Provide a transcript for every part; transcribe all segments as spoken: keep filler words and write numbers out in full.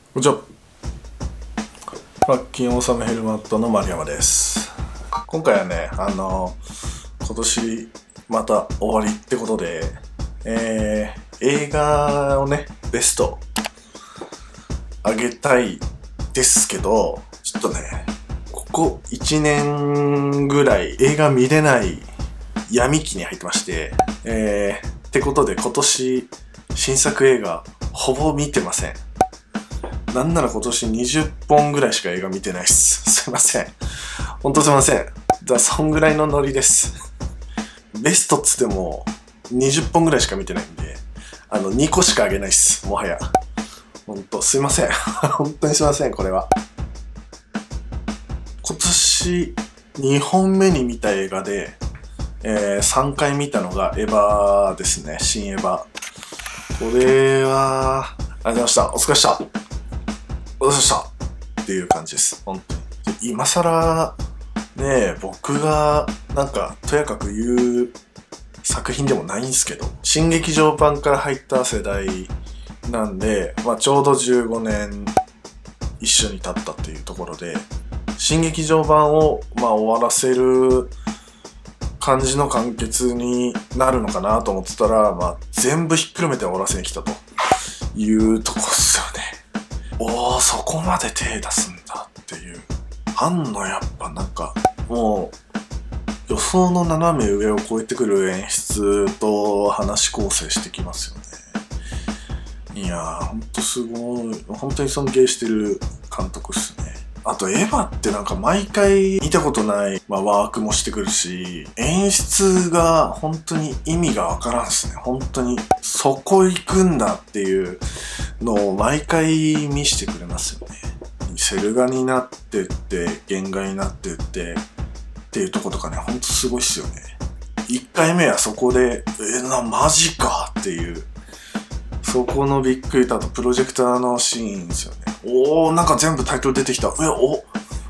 こんにちは。パッキンオーサムヘルマットの丸山です。今回はね、あの今年また終わりってことで、えー、映画をねベストあげたいですけど、ちょっとねここいちねんぐらい映画見れない闇期に入ってまして、えー、ってことで今年新作映画ほぼ見てません。なんなら今年にじゅっぽんぐらいしか映画見てないっす。すいません。ほんとすいません。だそんぐらいのノリです。ベストっつってもにじゅっぽんぐらいしか見てないんで、あのにこしかあげないっす。もはや。ほんとすいません。本当にすいません、これは。今年にほんめに見た映画で、えー、さんかい見たのがエヴァですね。新エヴァ。これは、ありがとうございました。お疲れ様でした。お疲れ様でしたっていう感じです。本当に。今更、ねえ、僕がなんかとやかく言う作品でもないんですけど、新劇場版から入った世代なんで、まあ、ちょうどじゅうごねん一緒に経ったっていうところで、新劇場版をまあ終わらせる感じの完結になるのかなと思ってたら、まあ、全部ひっくるめて終わらせに来たというとこっすよね。おー、そこまで手出すんだっていう。あんのやっぱなんか、もう、予想の斜め上を超えてくる演出と話構成してきますよね。いやー、ほんとすごい。本当に尊敬してる監督っすね。あと、エヴァってなんか毎回見たことない、まあ、ワークもしてくるし、演出が本当に意味がわからんっすね。本当に、そこ行くんだっていうのを毎回見してくれますよね。セル画になってって、原画になってってっていうとことかね、ほんとすごいっすよね。いっかいめはそこで、えな、マジかっていう、そこのびっくりと、あとプロジェクターのシーンですよね。おー、なんか全部タイトル出てきた。え、お、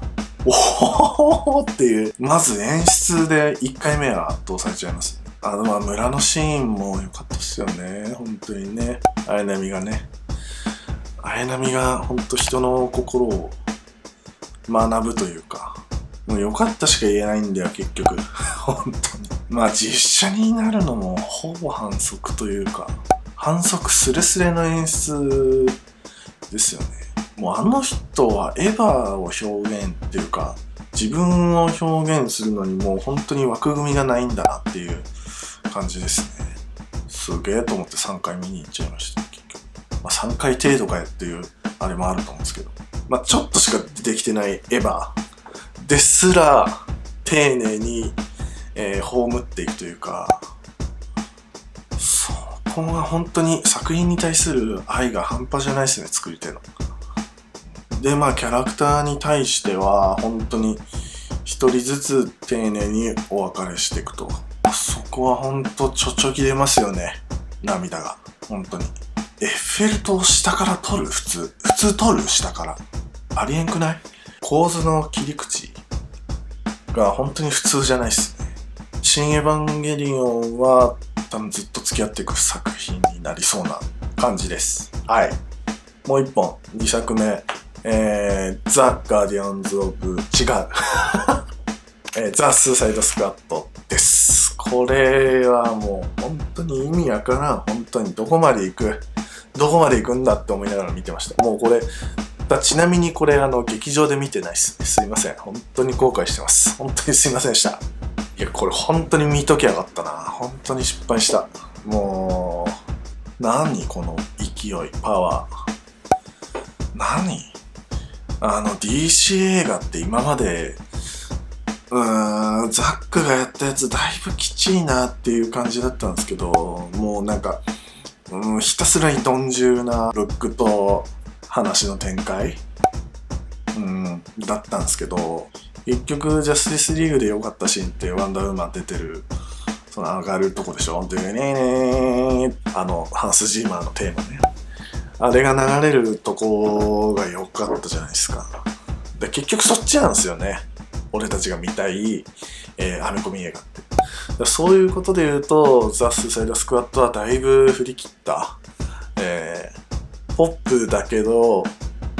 おーっていう。まず演出でいっかいめは圧倒されちゃいます。あの、まあ、村のシーンも良かったっすよね。本当にね。綾波がね。綾波が本当人の心を学ぶというか。もう良かったしか言えないんだよ、結局。本当に。まあ、実写になるのもほぼ反則というか、反則スレスレの演出ですよね。もうあの人はエヴァを表現っていうか、自分を表現するのにもう本当に枠組みがないんだなっていう感じですね。すげえと思ってさんかい見に行っちゃいました、結局。まあさんかい程度かよっていうあれもあると思うんですけど。まあちょっとしか出てきてないエヴァですら丁寧に、えー、葬っていくというか、そこが本当に作品に対する愛が半端じゃないですね、作り手の。で、まあ、キャラクターに対しては、本当に一人ずつ丁寧にお別れしていくと。そこは本当ちょちょぎれますよね。涙が。本当に。エッフェル塔を下から撮る普通。普通撮る下から。ありえんくない？構図の切り口が本当に普通じゃないっすね。新エヴァンゲリオンは多分ずっと付き合っていく作品になりそうな感じです。はい。もう一本、にさくめ。えー、ザ・ガーディアンズ・オブ、違う。えー、ザ・スーサイド・スクワットです。これはもう本当に意味わからん。本当にどこまで行くどこまで行くんだって思いながら見てました。もうこれ、だちなみにこれあの劇場で見てないっすね。すいません。本当に後悔してます。本当にすいませんでした。いや、これ本当に見ときゃよかったな。本当に失敗した。もう、何この勢い、パワー。何あの ディーシー 映画って今までうーんザックがやったやつだいぶきちいなっていう感じだったんですけど、もうなんか、うん、ひたすらに鈍重なルックと話の展開、うん、だったんですけど、結局ジャスティスリーグで良かったシーンってワンダーウーマン出てるその上がるとこでしょ。でねーねーあのハンス・ジーマーのテーマね。あれが流れるとこが良かったじゃないですか。で結局そっちなんですよね。俺たちが見たい、えー、アメコミ映画って。そういうことで言うと、ザ・スーサイド・スクワットはだいぶ振り切った、えー、ポップだけど、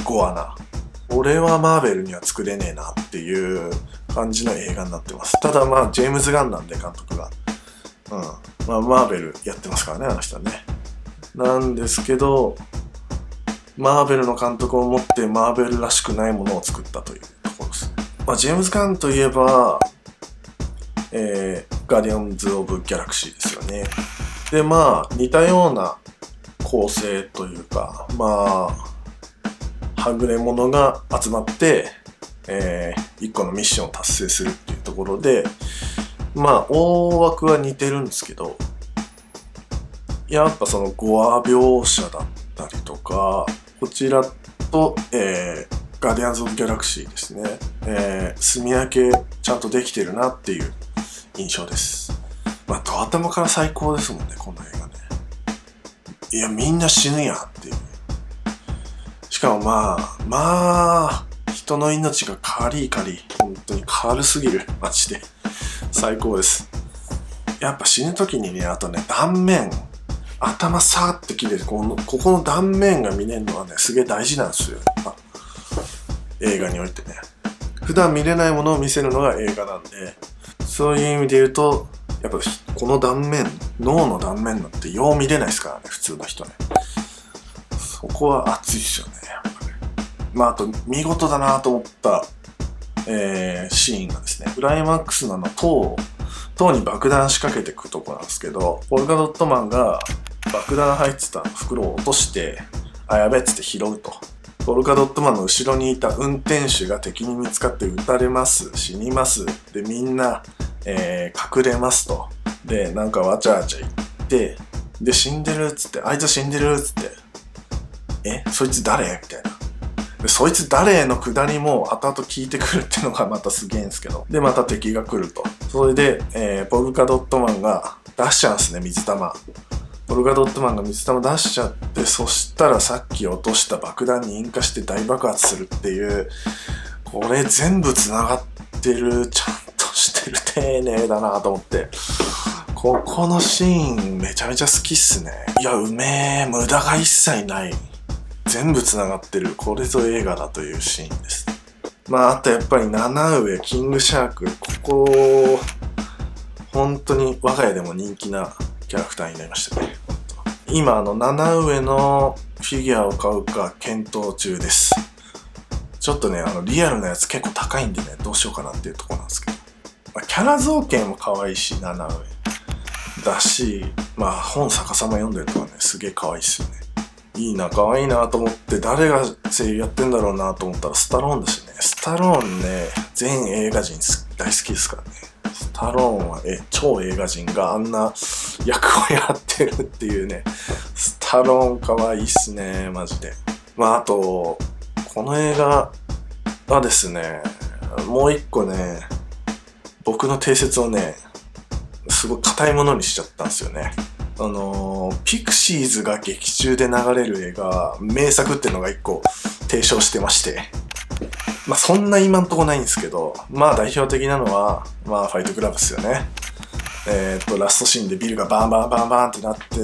ゴアな、俺はマーベルには作れねえなっていう感じの映画になってます。ただまあジェームズ・ガンなんで監督が、うん、まあマーベルやってますからね、あの人はね。なんですけど、マーベルの監督を持ってマーベルらしくないものを作ったというところですね。まあジェームズ・ガンといえば、えー、ガーディアンズ・オブ・ギャラクシーですよね。でまあ似たような構成というか、まあはぐれ者が集まって、えー、一個のミッションを達成するっていうところで、まあ大枠は似てるんですけど、やっぱそのゴア描写だったりとか、こちらと、えー、ガーディアンズ・オブ・ギャラクシーですね、えー、住み分けちゃんとできてるなっていう印象です。まあド頭から最高ですもんね、この映画ね。いやみんな死ぬやんっていう。しかもまあまあ人の命が軽い軽い、本当に軽すぎる、マジで最高です。やっぱ死ぬ時にね、あとね断面、頭さーって切れて、このここの断面が見れるのはねすげえ大事なんですよ、やっぱ映画においてね。普段見れないものを見せるのが映画なんで、そういう意味で言うとやっぱこの断面、脳の断面なんてよう見れないですからね、普通の人ね。そこは熱いっすよね、やっぱね。まああと見事だなと思った、えー、シーンがですね、クライマックスのあの塔塔に爆弾仕掛けていくとこなんですけど、ポルカドットマンが爆弾入ってた袋を落として、あ、やべっつって拾うと。ポルカドットマンの後ろにいた運転手が敵に見つかって撃たれます、死にます。で、みんな、えー、隠れますと。で、なんかわちゃわちゃ言って、で、死んでるっつって、あいつ死んでるっつって、え、そいつ誰みたいな。で、そいつ誰のくだりも後々聞いてくるっていうのがまたすげえんですけど。で、また敵が来ると。それで、えー、ポルカドットマンが出しちゃうんですね、水玉。ポルカドットマンが水玉出しちゃって、そしたらさっき落とした爆弾に引火して大爆発するっていう、これ全部繋がってる、ちゃんとしてる、丁寧だなと思って。ここのシーンめちゃめちゃ好きっすね。いや、うめえ、無駄が一切ない。全部繋がってる。これぞ映画だというシーンです。まあ、あとやっぱり七上、キングシャーク。ここ、本当に我が家でも人気なキャラクターになりましたね。今、あの、七上のフィギュアを買うか検討中です。ちょっとね、あの、リアルなやつ結構高いんでね、どうしようかなっていうところなんですけど。まあ、キャラ造形も可愛いし、七上。だし、まあ、本逆さま読んでるとかね、すげえ可愛いっすよね。いいな、可愛いなと思って、誰が声優やってんだろうなと思ったらスタローンだしね。スタローンね、全映画人大好きですからね。スタローンはえ超映画人があんな役をやってるっていうね。スタローン可愛いっすね、マジで。まああと、この映画はですね、もう一個ね、僕の定説をね、すごい硬いものにしちゃったんですよね。あのー、ピクシーズが劇中で流れる映画、名作っていうのが一個提唱してまして。まあそんな今んとこないんですけど、まあ代表的なのは、まあファイトクラブですよね。えーっと、ラストシーンでビルがバンバンバンバンってなってって、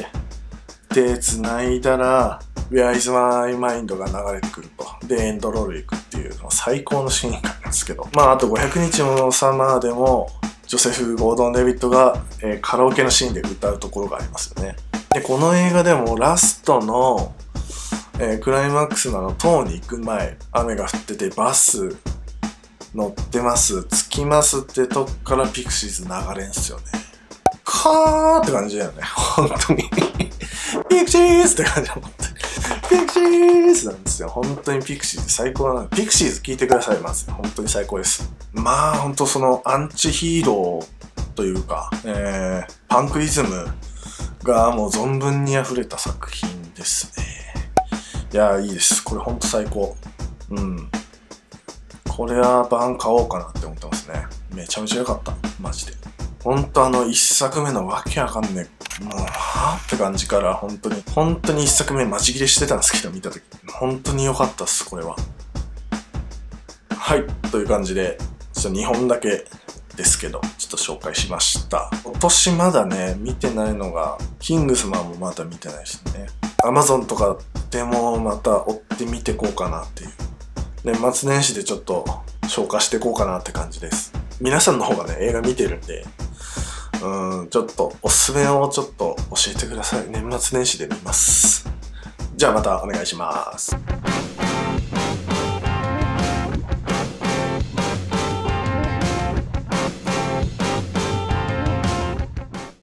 手繋いだら、Where is my mind が流れてくると。で、エンドロール行くっていう、最高のシーンなんですけど。まああとごひゃくにちものサマーでも、ジョセフ・ゴードン・レビットが、えー、カラオケのシーンで歌うところがありますよね。で、この映画でもラストの、えー、クライマックスのあの塔に行く前、雨が降っててバス乗ってます、着きますってとこからピクシーズ流れんすよね。かーって感じだよね。本当に。ピクシーズって感じだもん。ピクシーズなんですよ。本当にピクシーズ最高なの。ピクシーズ聞いてください、まず。本当に最高です。まあ、本当そのアンチヒーローというか、えー、パンクイズムがもう存分に溢れた作品ですね。いやー、いいです。これ本当最高。うん。これは版買おうかなって思ってますね。めちゃめちゃ良かった。マジで。本当あの一作目のわけわかんねえ。もう、はぁって感じから本当に、本当に一作目マジ切れしてたんですけど、見たとき。本当に良かったっす、これは。はい。という感じで、ちょっとにほんだけですけど、ちょっと紹介しました。今年まだね、見てないのが、キングスマンもまだ見てないしね。アマゾンとかでもまた追っって見てこうかなっていう。年末年始でちょっと消化していこうかなって感じです。皆さんの方がね、映画見てるんで、うーん、ちょっとおすすめをちょっと教えてください。年末年始で見ます。じゃあまたお願いします。